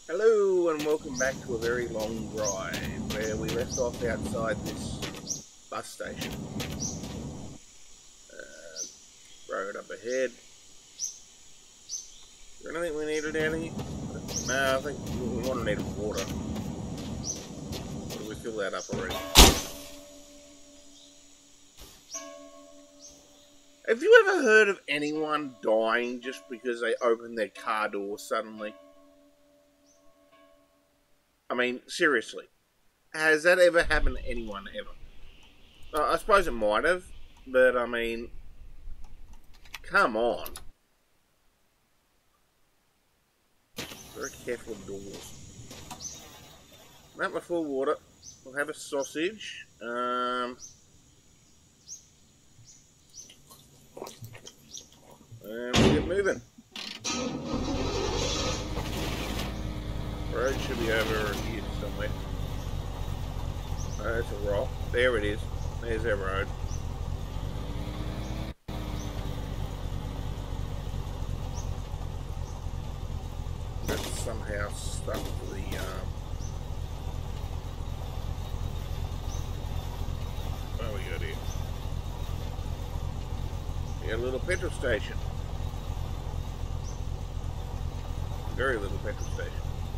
Hello and welcome back to a very long drive where we left off outside this bus station. Road up ahead. Is there anything we needed down here? No, I think we want to need water. Or we fill that up already? Have you ever heard of anyone dying just because they opened their car door suddenly? I mean, seriously. Has that ever happened to anyone ever? I suppose it might have, but I mean, come on. Very careful of doors. Not my full water. We'll have a sausage. And we'll get moving. Road should be over here somewhere. Oh, that's a rock. There it is. There's our road. That's somehow stuck to the what we got here? We got a little petrol station. Very little petrol station.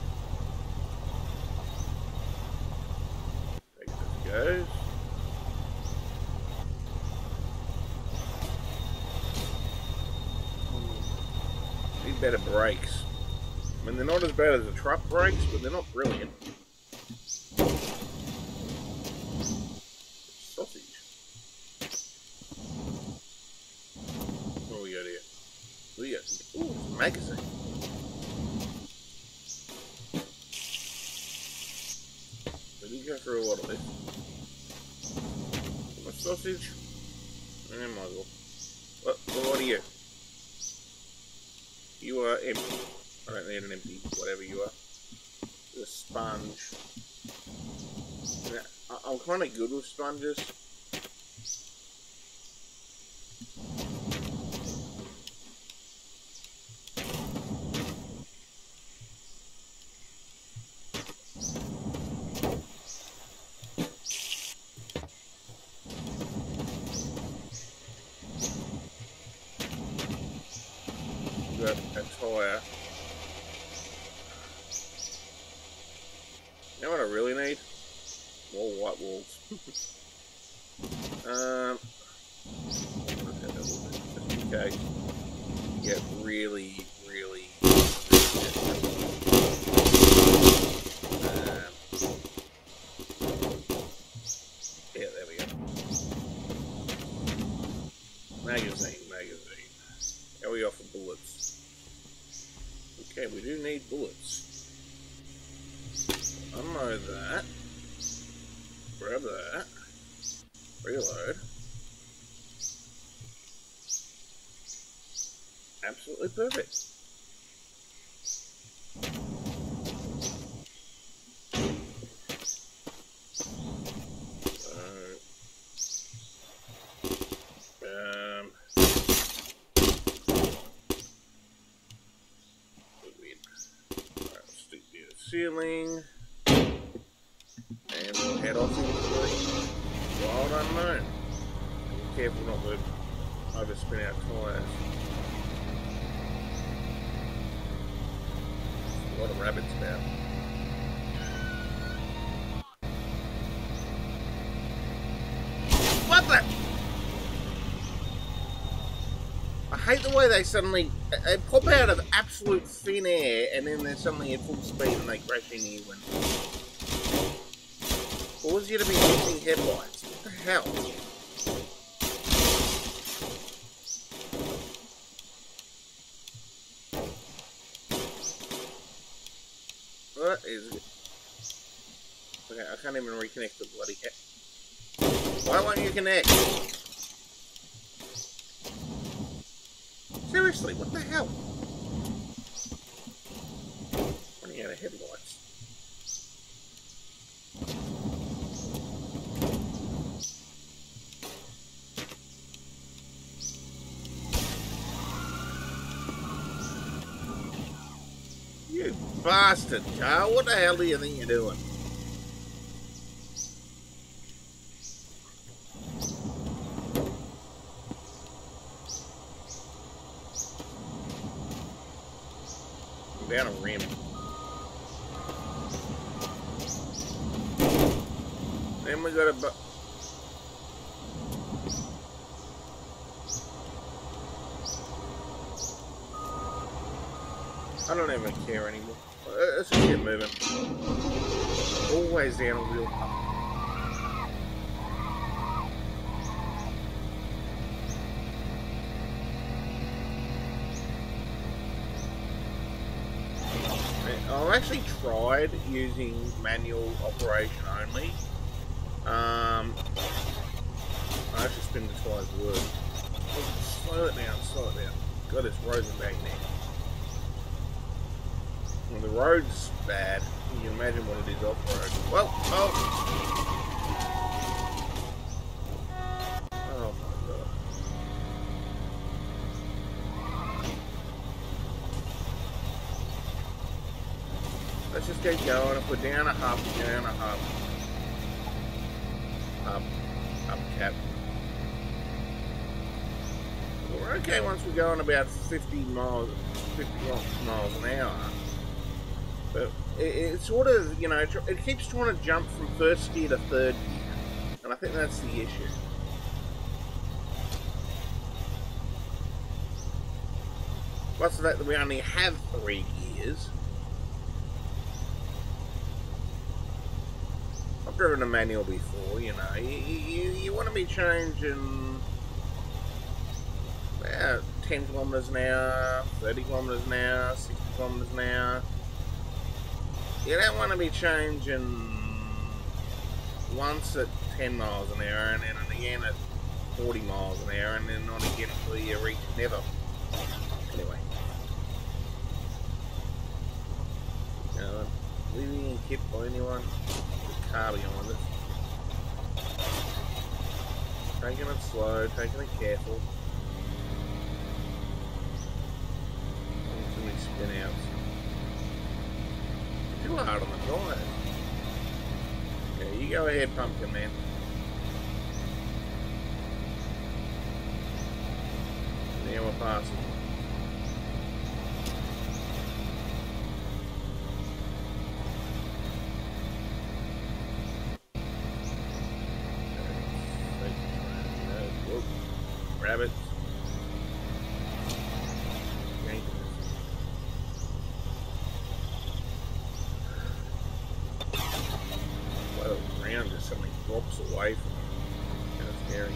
Goes. Need better brakes. I mean, they're not as bad as the truck brakes, but they're not brilliant. Sausage. What do we got here? We got, ooh, magazine. We did go through a lot of this. Sausage, and muzzle. What are you? You are empty. I don't need an empty, whatever you are. A sponge. Now, I'm kind of good with sponges. A tire. You know what I really need? More white walls. Just in case you get really yeah, there we go. Magazine. How are we off for bullets? Okay, we do need bullets. Unload that. Grab that. Reload. Absolutely perfect. Ceiling, and we'll head off into the wild unknown. Be careful not to overspin our tyres. There's a lot of rabbits about. What the? I hate the way they suddenly they pop out of absolute thin air and then they're suddenly at full speed and they crash into you and cause you to be using headlights. What the hell? What is it? Okay, I can't even reconnect the bloody head. Why won't you connect? Seriously, what the hell? Running out of headlights. You bastard, Carl. What the hell do you think you're doing? Down a rim. Then we got a I don't even care anymore. Let's just get moving. Always down a wheel pump. I've actually tried using manual operation only. I actually spin the twice word. Slow it down, slow it down. God, it's Rosenberg now. Well, the road's bad. You can imagine what it is off-road. Well, oh! Oh my god. Let's just keep going. If we're down a hub, down a hub. Up cap. We're okay once we go on about 50 miles an hour. But it sort of, you know, it keeps trying to jump from first gear to third gear. And I think that's the issue. Plus the fact that we only have 3 gears. I've driven a manual before, you know. You want to be changing about 10 kilometers an hour, 30 kilometers an hour, 60 kilometers an hour. You don't want to be changing once at 10 miles an hour and then again at 40 miles an hour and then not again until you reach never. Anyway. Leaving and hit by anyone. Car behind us. Taking it slow, taking it careful. Too many spin outs. Too hard on the tires. Okay, you go ahead, Pumpkin Man. Now we're passing. Rabbits. Well, the ground just suddenly drops away from it. Kind of scary.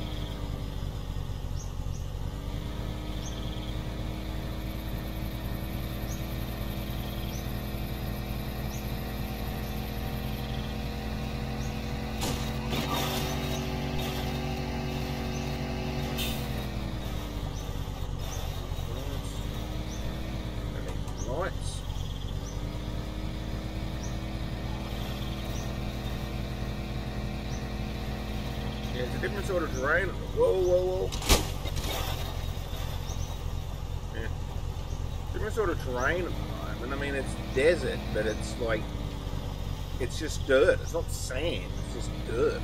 Lights. Yeah, it's a different sort of terrain. Whoa, whoa, whoa. Yeah. Different sort of terrain at the moment. I mean, it's desert, but it's like, it's just dirt. It's not sand, it's just dirt.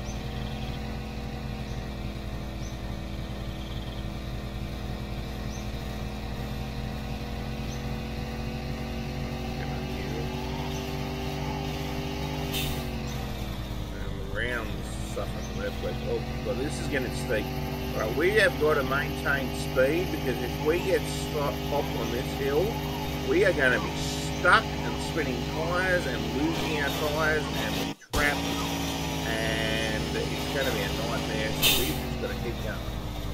Oh, well, this is getting steep. Right, we have got to maintain speed because if we get stopped off on this hill, we are going to be stuck and spinning tyres and losing our tyres and be trapped, and it's going to be a nightmare. So we've just got to keep going.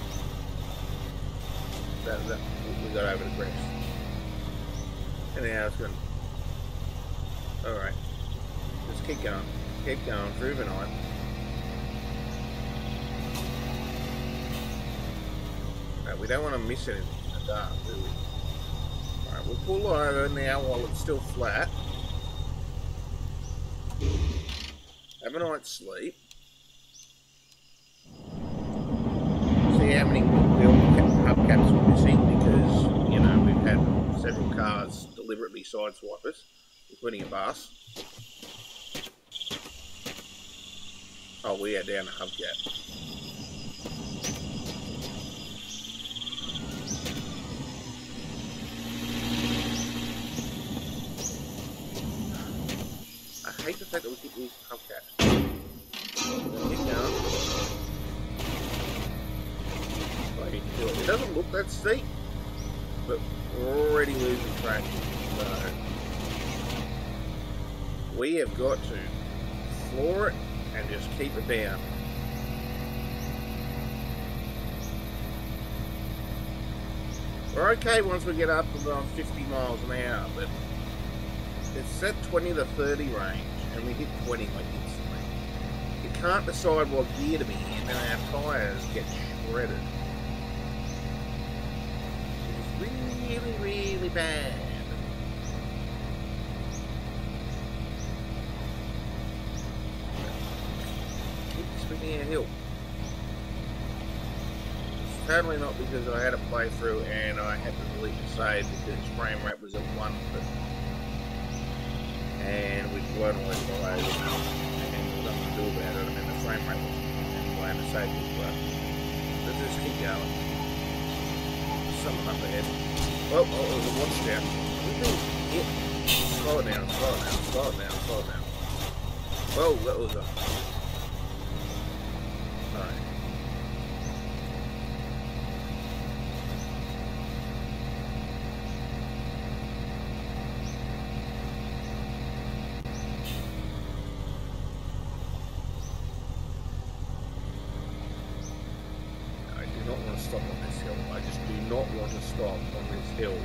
We got over the crest. Anyhow, it's going. All right, just keep going through the night. We don't want to miss anything in the dark, do we? Alright, we'll pull over now while it's still flat. Have a night's sleep. See how many wheel hubcaps we're missing because, you know, we've had several cars still deliberately sideswipe us, including a bus. Oh, we are down a hubcap. I hate the fact that we keep losing hubcaps. Keep going. It doesn't look that steep, but we're already losing traction. So we have got to floor it and just keep it down. We're okay once we get up around 50 miles an hour, but it's set 20 to 30 range, and we hit 20 like instantly. You can't decide what gear to be in, and our tyres get shredded. It's really, really bad. Keep spinning a hill. It's totally not because I had a playthrough and I had to delete the save because frame rate was at 1. And we'd blown away the load, and there's nothing to do about it. I mean, the frame rate was and the safety was low. Let's just keep going. Something up ahead. Oh, there's a watch down. Yeah. Slow it down, slow it down, slow it down, slow it down. Whoa, that was a... Alright. Stop on this hill. I just do not want to stop on this hill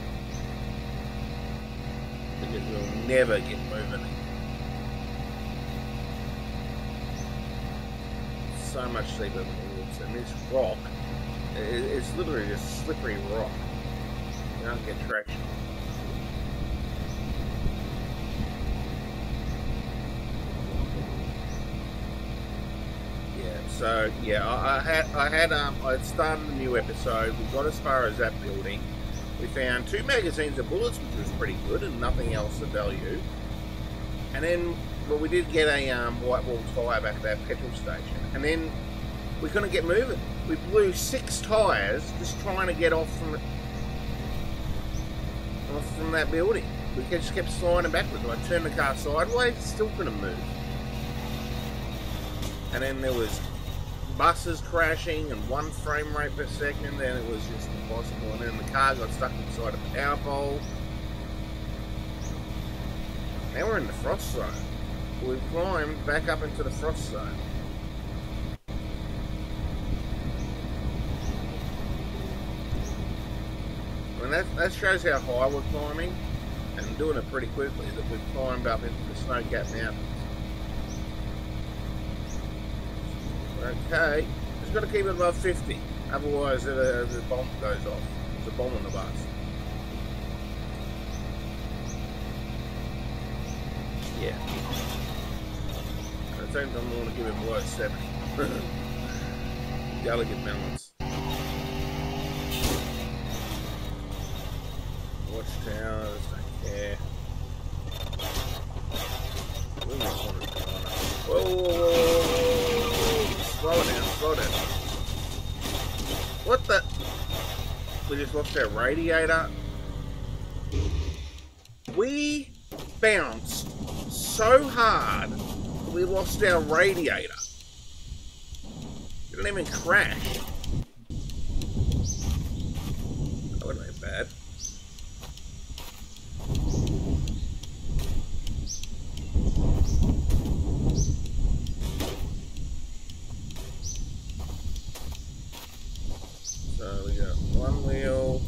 because we'll never get moving. So much steeper than the woods, and this rock, it's literally just slippery rock. You don't get traction. So yeah, I'd started a new episode. We got as far as that building. We found 2 magazines of bullets, which was pretty good, and nothing else of value. And then, well, we did get a white wall tyre back at that petrol station, and then we couldn't get moving. We blew 6 tyres just trying to get off from that building. We just kept sliding backwards. I turned the car sideways, still couldn't move. And then there was buses crashing and 1 frame rate per second, and it was just impossible. And then the car got stuck inside a power pole. Now we're in the frost zone. We've climbed back up into the frost zone. I mean, that shows how high we're climbing, and doing it pretty quickly, that we've climbed up into the snow-capped mountains. Okay, just got to keep it above 50, otherwise the bomb goes off. There's a bomb on the bus. Yeah. At the same time, I want to give it below 70. Delicate balance. Watchtowers, don't care. Whoa! Slow down, slow down. What the? We just lost our radiator. We bounced so hard that we lost our radiator. It didn't even crash. That would have been bad. So we got 1 wheel.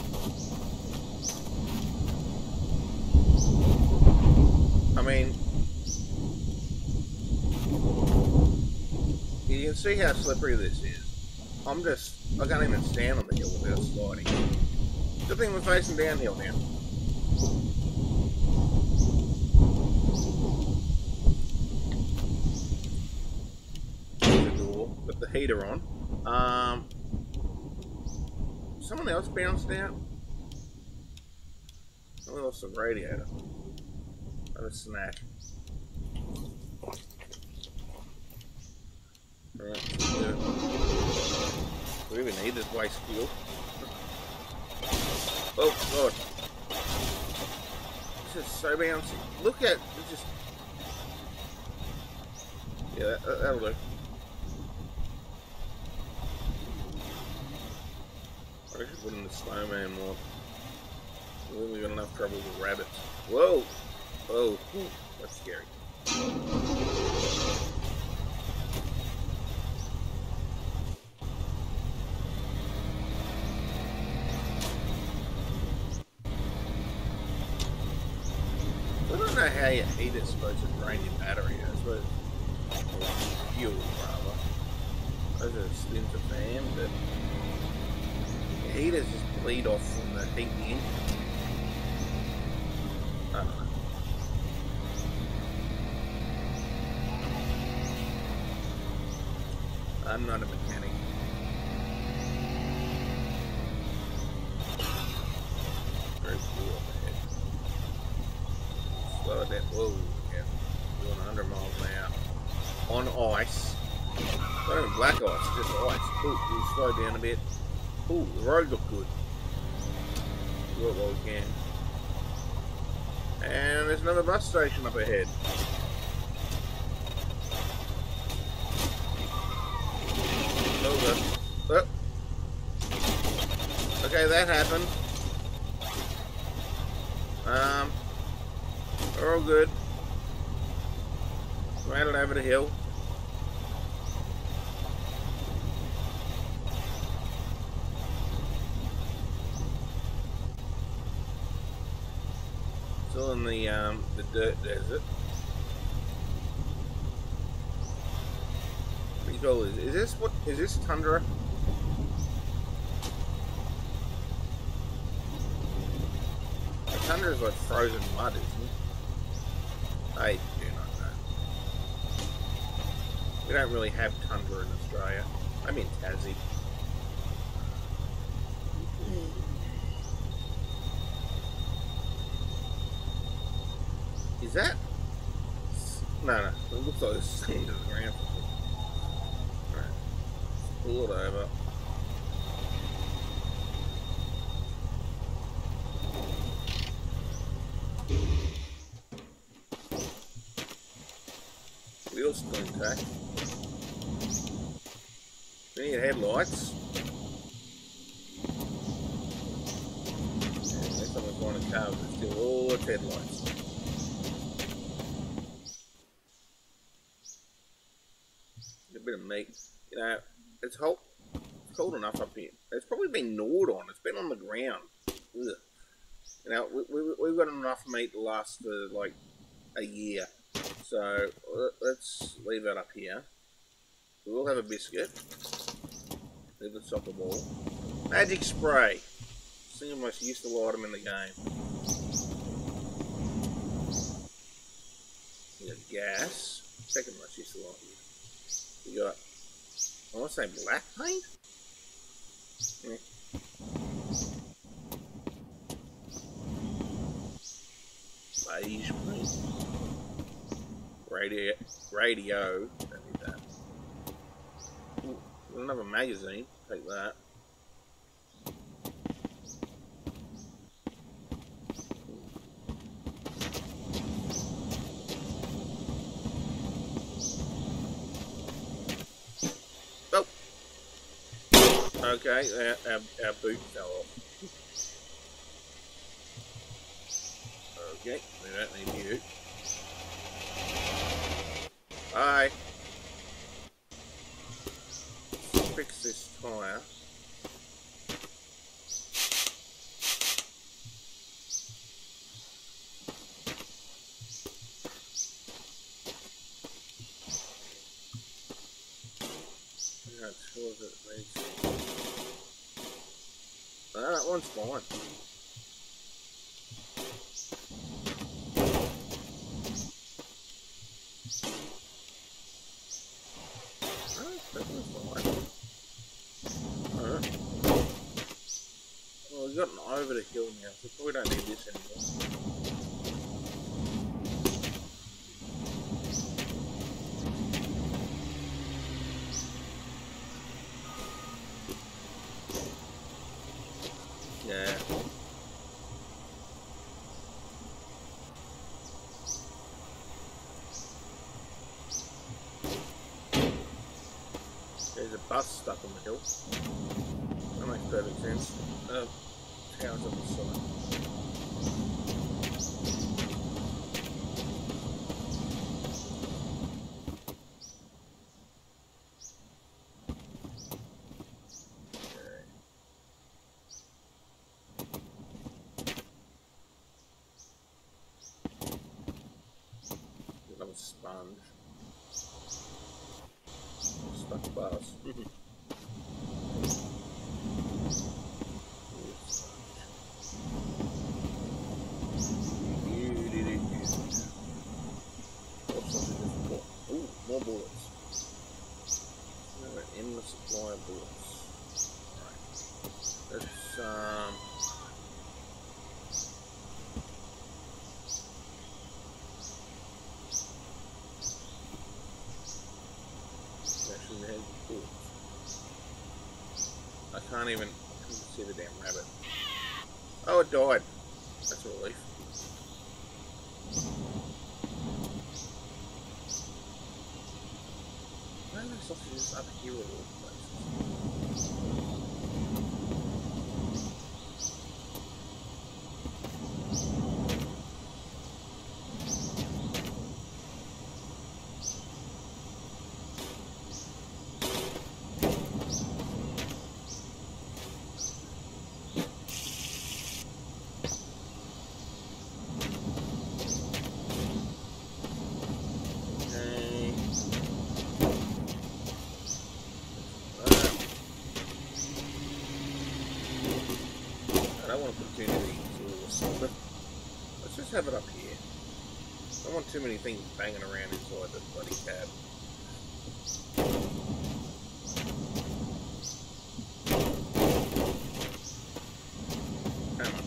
I mean, you can see how slippery this is. I can't even stand on the hill without sliding. Good thing we're facing downhill now. The door, got the heater on. Someone else bounced out? I lost the radiator. Have a snack. Alright, we even need this waste fuel. Oh god. This is so bouncy. Look at it, just. Yeah, that'll do. I should put in the snowman more. We've got enough trouble with rabbits. Whoa! Oh, that's scary. I don't know how your heater's supposed to drain your battery. I suppose fuel, rather. Those are spins a fan, but the heaters just bleed off from the heat in the engine. I don't know. I'm not a mechanic. Very cool up ahead. Slow it down. Whoa, yeah. Doing 100 miles an hour. On ice. Not even black ice, just ice. Ooh, we'll slow down a bit. Ooh, the road looked good. Do it while we can. And there's another bus station up ahead. Oh. Okay, that happened. We're all good. Made it over the hill. Still in the dirt desert. Pretty cool. Is this tundra? The tundra is like frozen mud, isn't it? I do not know. We don't really have tundra in Australia. I'm in Tassie. Is that? No. It looks like it's sand to the ground. Alright. Pull it over. Wheels still intact. We need headlights. And next time we find a car, we'll steal all its headlights. A bit of meat. You know, it's cold enough up here. It's probably been gnawed on. It's been on the ground. Ugh. You know, we've got enough meat to last for like a year. So let's leave that up here. We will have a biscuit. Leave the soccer ball. Magic spray. Single most useful item in the game. You got gas. Second most useful item. You got, I want to say black paint? Yeah. Beige paint. Radio. Don't need that. Ooh, another magazine. Take that. Oh. Okay, our boot fell off. Okay, we don't need you. Bye. Fix this tyre. Not sure that it needs to. No, that one's fine. gotten over the hill now, so probably don't need this anymore. Yeah. There's a bus stuck on the hill. That makes perfect sense. Towers on the side. Another sponge. Stuck bars. Ooh, more bullets. An endless supply of bullets. Right. Let's actually have bullets. I can't even see the damn rabbit. Oh, it died. That's a relief. Why are those sausages up here at all places? I don't want to put too many sauce, but let's just have it up here. I don't want too many things banging around inside the bloody cab. Come on.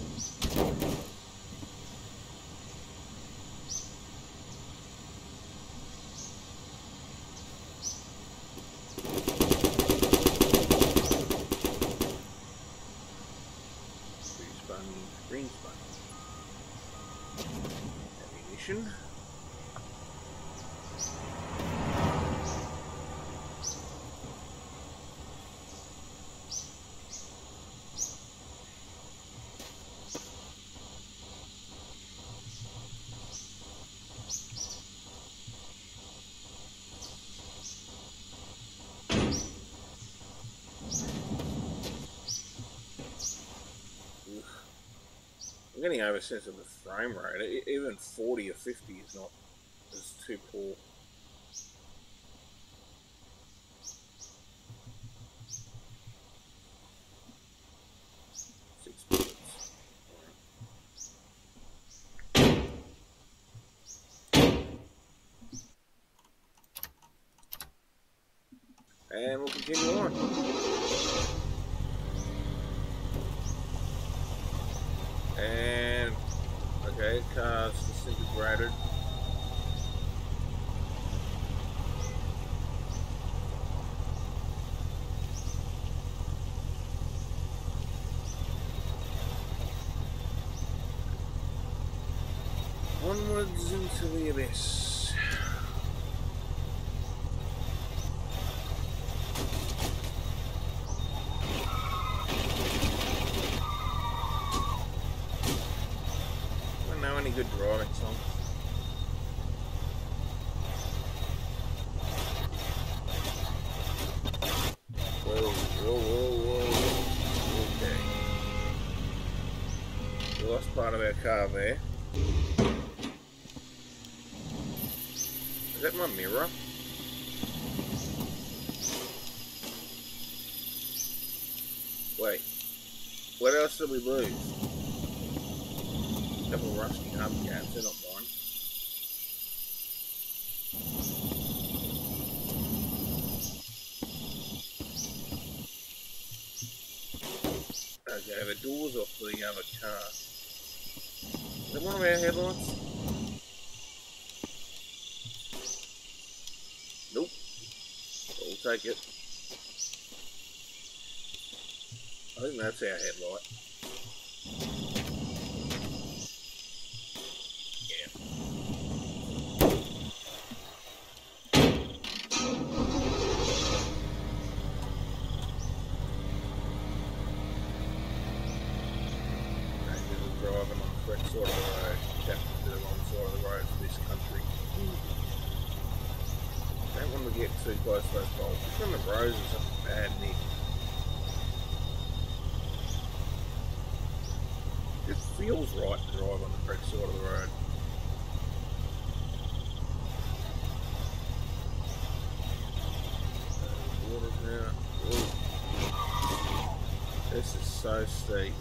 Green sponge. Ammunition. I'm getting over a sense of the frame rate. Even 40 or 50 is too poor. Six bullets. And we'll continue on. And okay, car's disintegrated. Onwards into the abyss. Any good driving songs? Whoa, whoa, whoa, whoa. Okay. We lost part of our car there. Is that my mirror? Wait. What else did we lose? Couple rusty hubcaps, they're not mine. Okay, but doors off the other car. Is that one of our headlights? Nope. We'll take it. I think that's our headlight. Yeah. Driving on the correct side of the road, captain to the wrong side of the road for this country. Don't want to get too close to those poles. Just when the roses are bad, Nick. It feels right to drive on the correct side of the road. Water now. Ooh. This is so steep.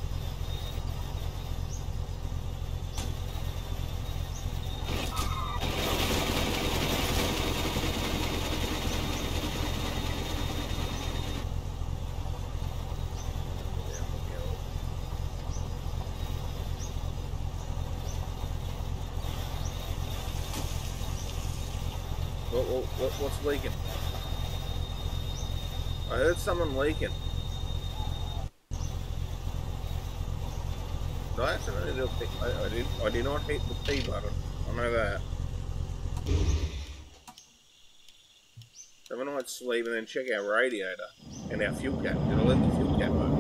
What's leaking? I heard someone leaking. No, I did not hit the P button. I know that. Have a night's sleep and then check our radiator and our fuel cap. Did I let the fuel cap open?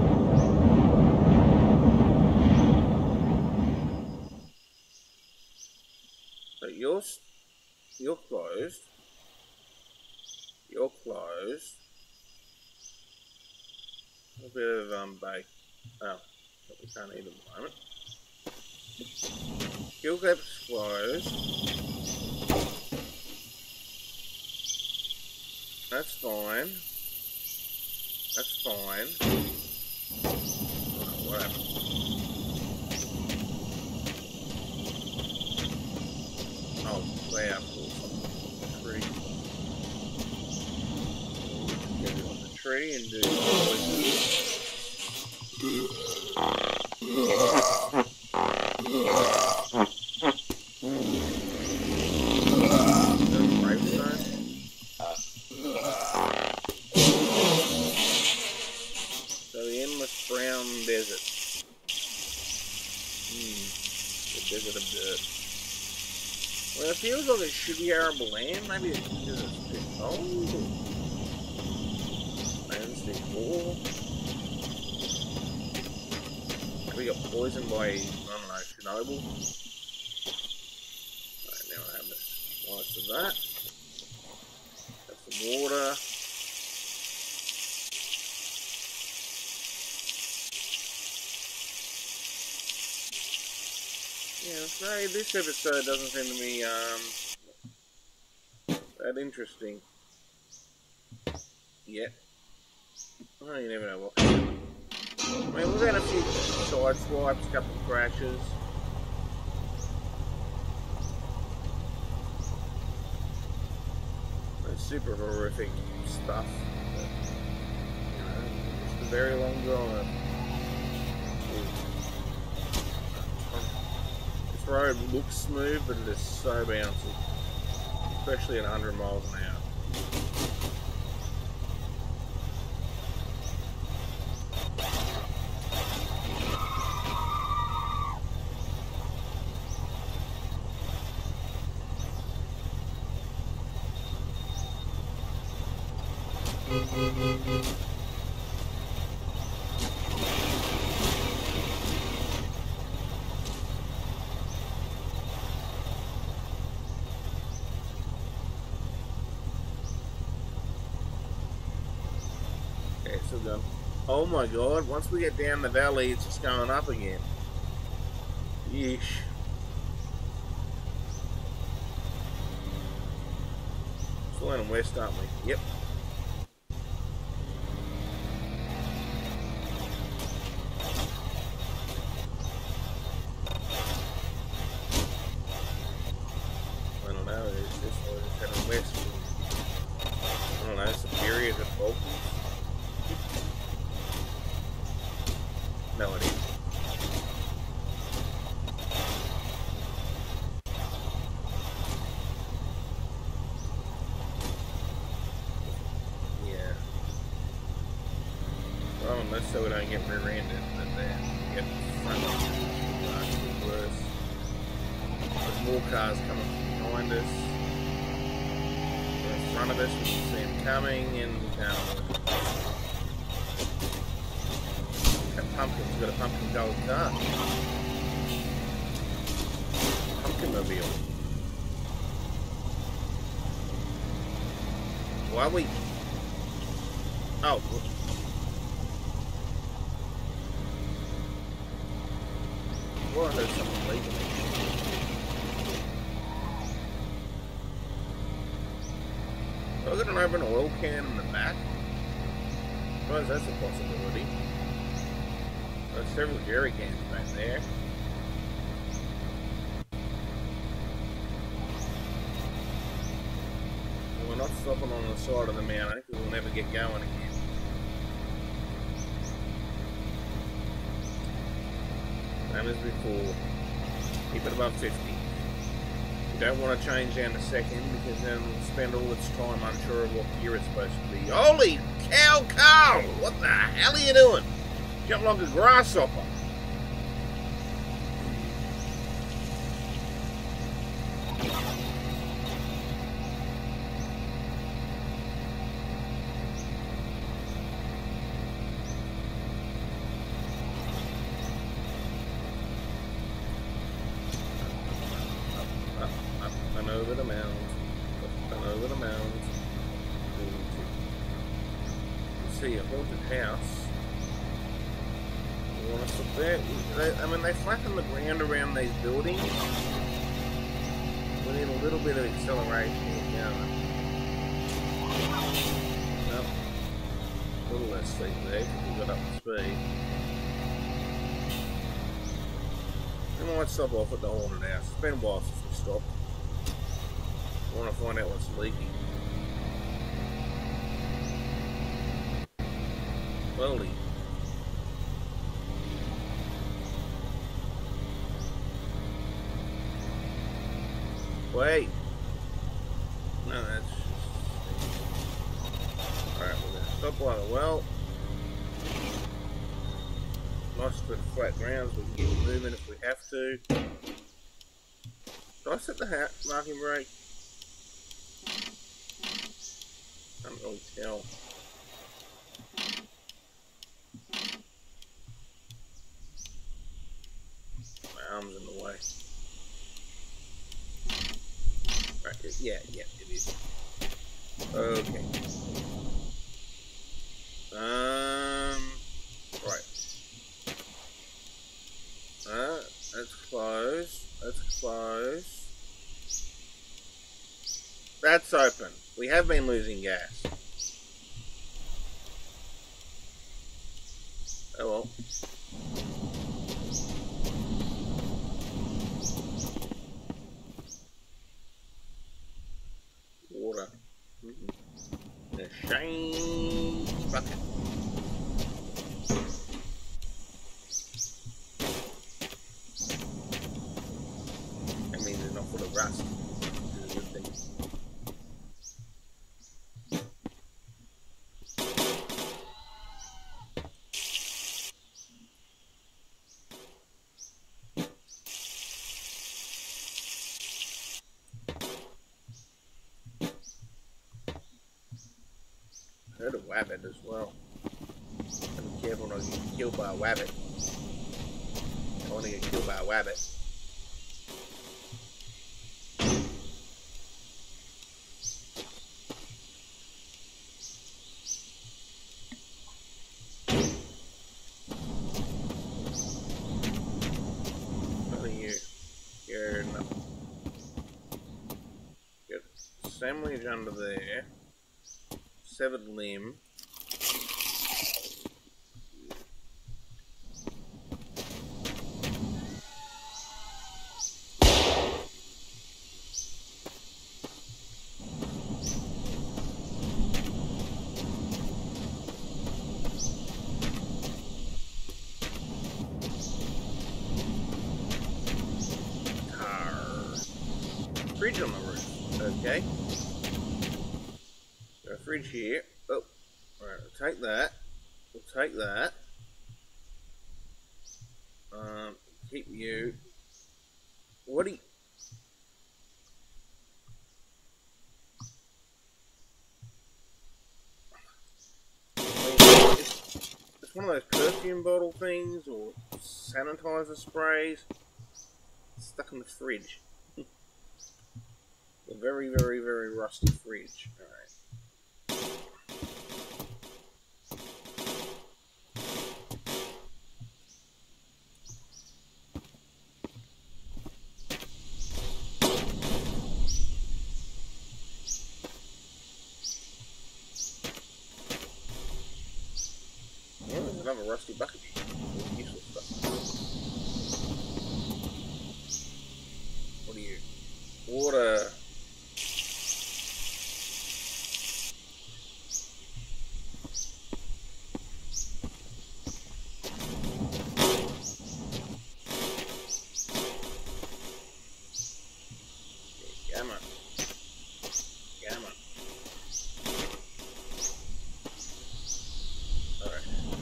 So you're closed. You're closed. A bit of bake. Oh, but we can't eat at the moment. Fuel cap's closed. That's fine. That's fine. Oh, what happened? Oh, wow. Tree. Get it on the tree and do So the endless brown desert. The desert of dirt. Well, it feels like it should be arable land. Maybe it's because it's too cold. Land's too cool. We got poisoned by, I don't know, Chernobyl. Right, now I have the slice of that. Got some water. Yeah, no, this episode doesn't seem to be that interesting yet. Oh, you never know what can happen. I mean, we've had a few side swipes, a couple of crashes. It's super horrific stuff. But, you know, it's a very long drive. This road looks smooth, but it is so bouncy. Especially at 100 miles an hour. Okay, so done. Oh my god, once we get down the valley, it's just going up again. Yeesh. Flying west, aren't we? Yep. I don't know, it's just heading west. I don't know, Superior to Balkans. No just so we don't get rear-ended, but then get front of us, worse. There's more cars coming from behind us. They're in front of us, we can see them coming, and we can't. That pumpkin's got a pumpkin gold car. Pumpkin mobile. Why are we? Oh. Well, I heard someone leaving. So I've got an open oil can in the back. I suppose that's a possibility. There's several jerry cans back there. And we're not stopping on the side of the mountain because we'll never get going again. Same as before. Keep it above 50. You don't want to change down to second because then we'll spend all its time unsure of what gear it's supposed to be. Holy cow, Carl! What the hell are you doing? Jump like a grasshopper. Up and over the mound. Up and over the mound. You see a haunted house. You want to stop there? I mean, they flatten the ground around these buildings. We need a little bit of acceleration here going. Nope. A little less speed there because we got up the speed. We might stop off at the haunted house. It's been a while since we stopped. I want to find out what's leaking. Slowly. Wait. No, that's just... Alright, we're going to stop by the well. Nice bit of flat ground so we can get moving if we have to. Did I set the marking brake? Can't really tell. My arm's in the way. Right, yeah, it is. Okay. Right. That's closed. That's closed. That's open. We have been losing gas. Oh well. Water. The shiny bucket. That means it's not full of rust. Which is a good thing. I heard a wabbit as well. Be careful not to get killed by a wabbit. I don't want to get killed by a wabbit. Nothing you. You're nothing. Get assemblage under there. Severed limb. Fridge on the roof. Okay. Got a fridge here. Oh, alright, we'll take that. We'll take that. Keep you. What do you... It's one of those perfume bottle things or sanitizer sprays stuck in the fridge. A very, very, very rusty fridge. Alright. Oh, there's another rusty bucket. Useless stuff. What are you? Water. Gamma. Gamma. Alright.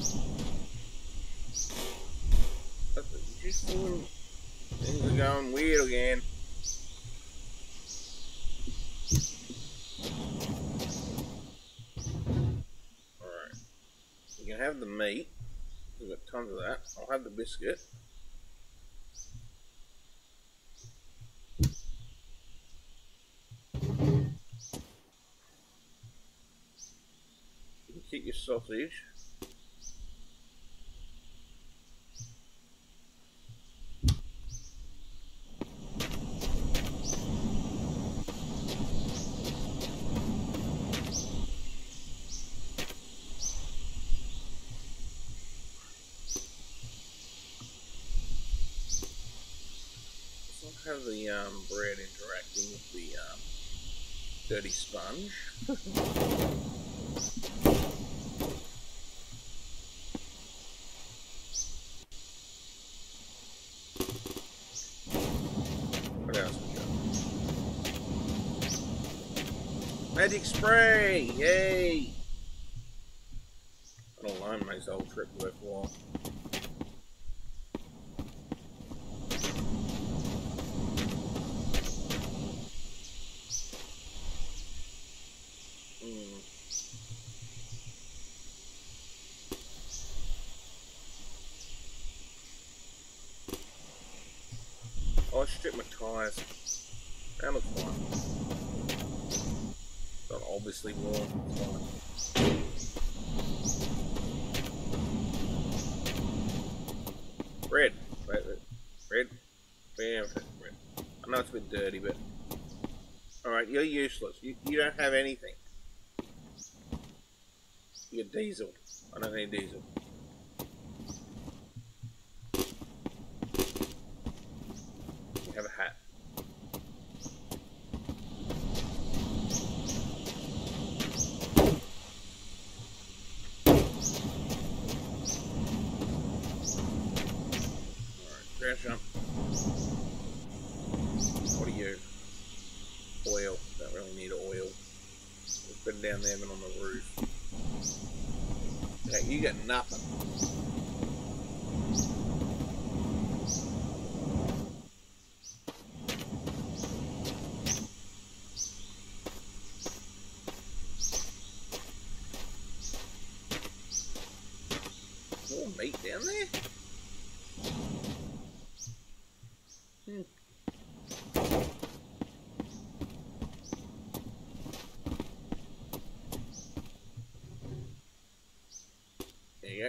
Just things are going weird again. Alright. You can have the meat. We've got tons of that. I'll have the biscuit. You can keep your sausage. Have the bread interacting with the dirty sponge. What else we got? Magic spray! Yay! That alone makes the whole trip worthwhile. Oh, I stripped my tyres. That looks fine. Not obviously warm. Fine. Bread. Bread. Yeah, bread. I know it's a bit dirty, but... Alright, you're useless. You don't have anything. You're diesel. I don't need diesel. You have a hat. Alright, crash jump. What are you? Oil. Don't really need oil. Let's put it down there and on the roof. Okay, you got nothing. More meat down there? There you go.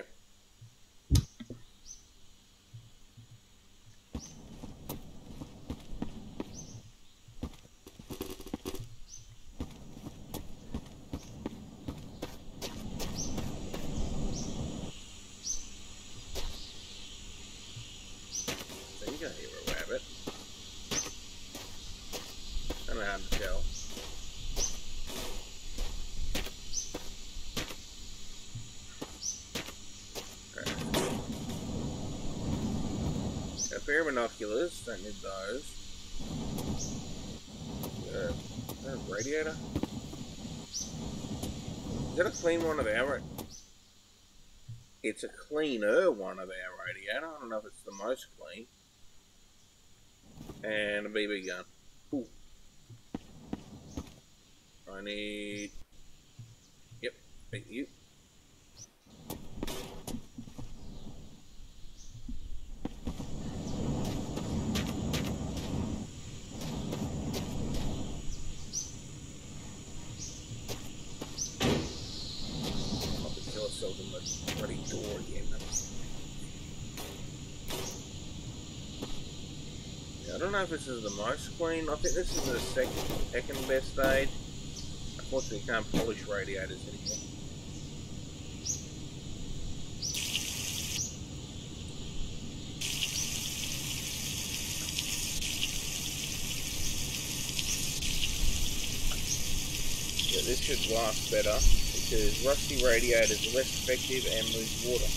I think I hear a rabbit. I don't know how to tell. A pair of binoculars, don't need those. Is that a radiator? Is that a clean one of our... It's a cleaner one of our radiator. I don't know if it's the most clean. And a BB gun. Ooh. I need... Yep, thank you. Open the bloody door again. Yeah, I don't know if this is the most clean. I think this is the second best stage. Unfortunately, you can't polish radiators anymore. Yeah, this should last better. Because rusty radiators are less effective and lose water.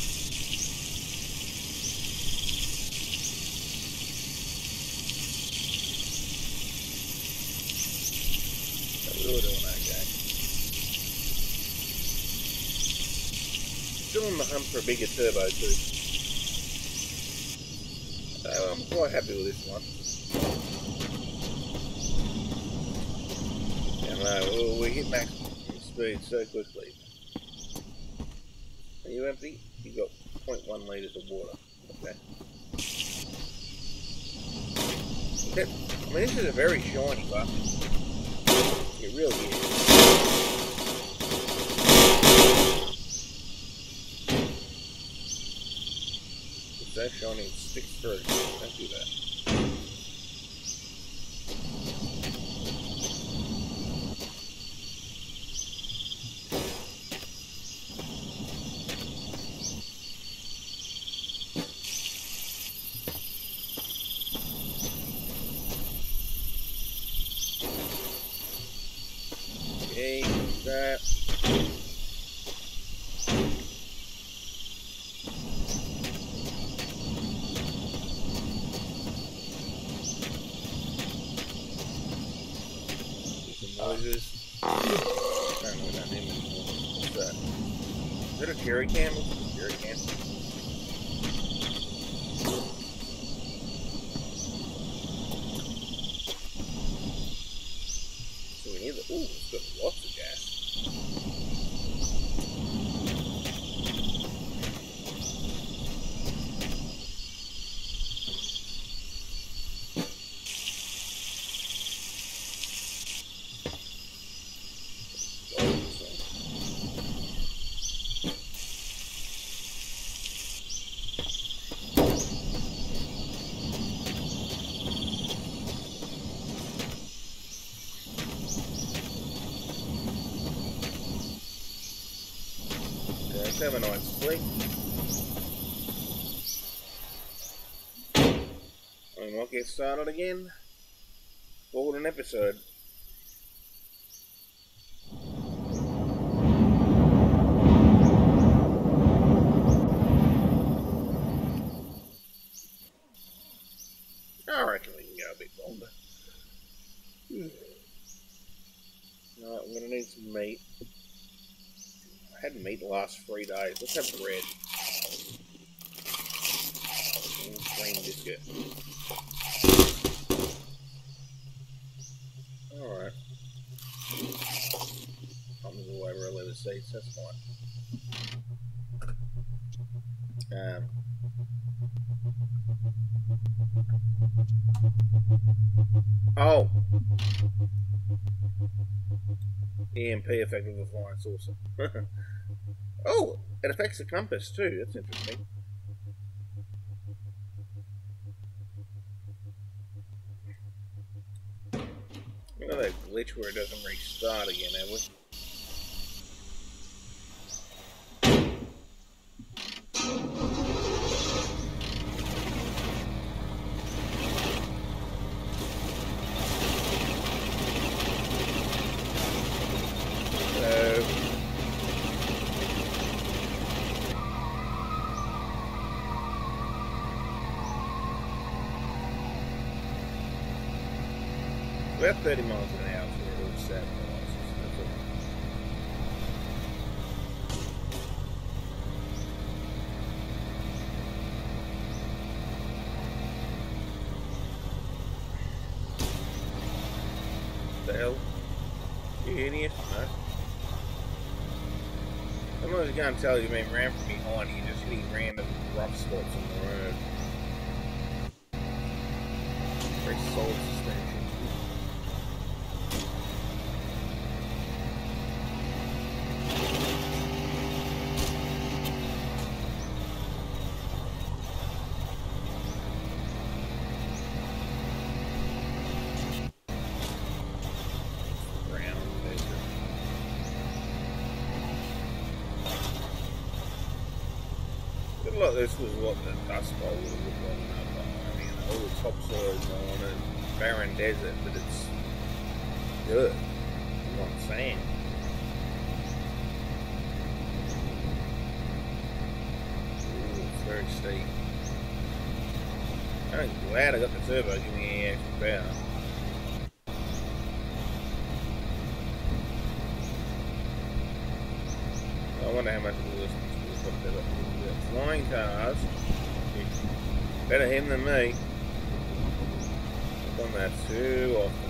So we were doing okay. Still on the hunt for a bigger turbo too. So I'm quite happy with this one. And we hit max speed so quickly. Are you empty? You got 0.1 litres of water. Okay. Okay. I mean, this is a very shiny bucket. It really is. It's so shiny it sticks through. Don't do that. Okay, that. Some noises. I don't know what that name is. What's that? Is that a jerry can? What's a jerry can? So we need the. Ooh, it's got lots of gas. Let's have a nice sleep. We might get started again. Call it an episode. I reckon we can go a bit longer. Alright, I'm gonna need some meat. I had meat the last 3 days. Let's have bread. Green biscuit. Alright. I'll move away where I leave the seats, that's fine. Oh! EMP effect of a flying saucer. Oh! It affects the compass too, that's interesting. Look at that glitch where it doesn't restart again, have we? About 30 miles an hour for all stabilizers. hell? You idiot? No. Someone's gonna tell you being ran from behind, you're just hitting random rough spots on the road. Very solid suspension. Like this was what the Dust Bowl would have looked like. I mean, all the topsoil's on it, barren desert, but it's good. I'm not saying. Ooh, it's very steep. I'm glad I got the turbo giving me any extra power. I wonder how much of this is put that up. Flying cars, better him than me. I've done that too often.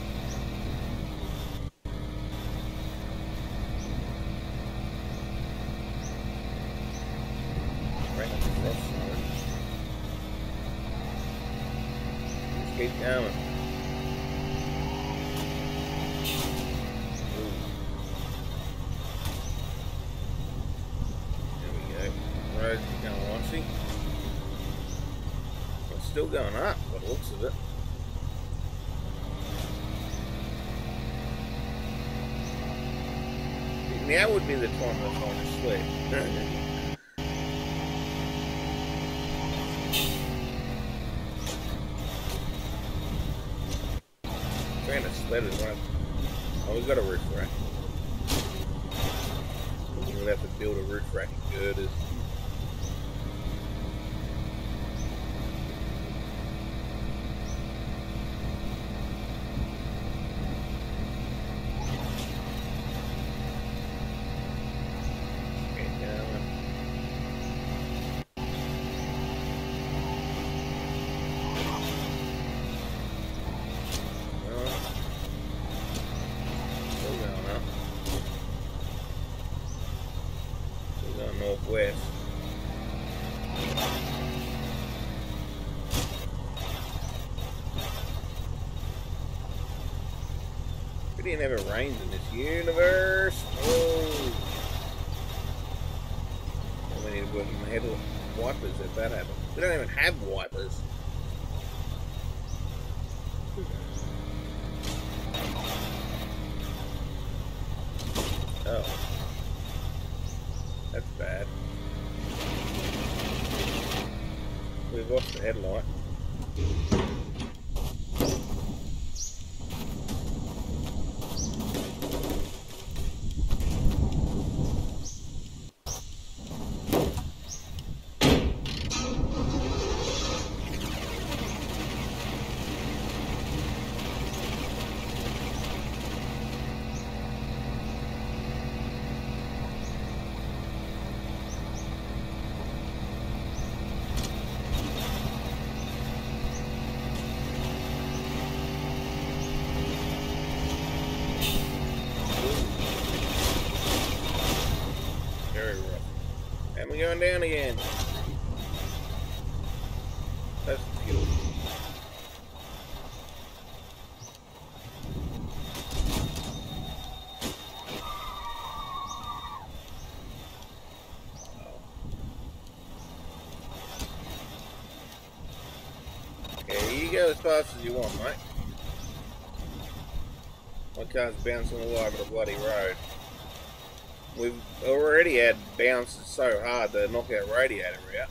Just keep going. It's still going up by the looks of it. Now would be the time we're trying to slip. Trying to sled is one. Oh, we've got a roof rack. We'll have to build a roof rack and girders. Northwest. It never rains in this universe. Oh, we need to put some head wipers if that happens. We don't even have wipers. Oh. That's bad. We've lost the headlight. We're going down again. That's fuel. Okay, you go as fast as you want, mate. My car's bouncing all over the bloody road. We've already had bounces so hard to knock our radiator out.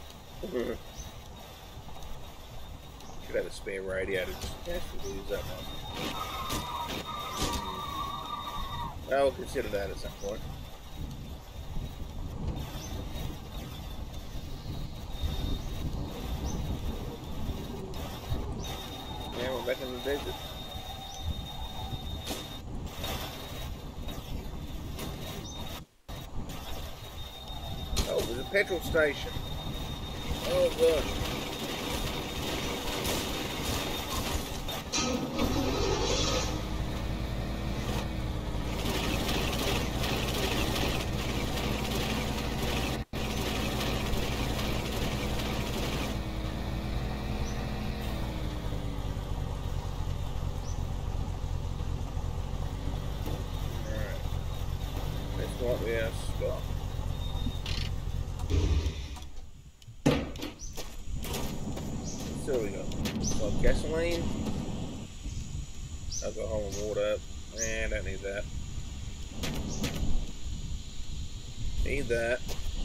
Should have a spare radiator just in case we lose that one. We'll consider that at some point. Yeah, we're back in the desert. Oh, there's a petrol station. Oh god. what we are stopped. So we got gasoline, alcohol and water. Nah, don't need that. Need that.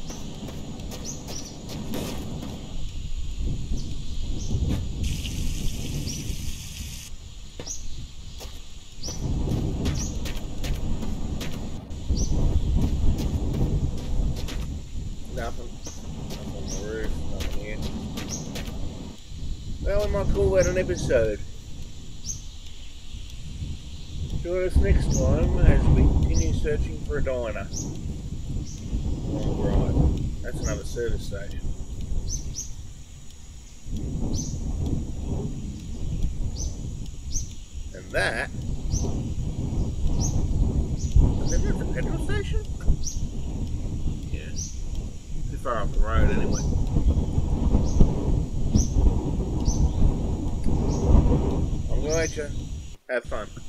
Nothing. Nothing on the roof, nothing here. Well, we might call that an episode. Join us next time as we continue searching for a diner. Alright, that's another service station. And that... Is that the petrol station? Yeah. Too far off the road anyway. I'm going to let you have fun.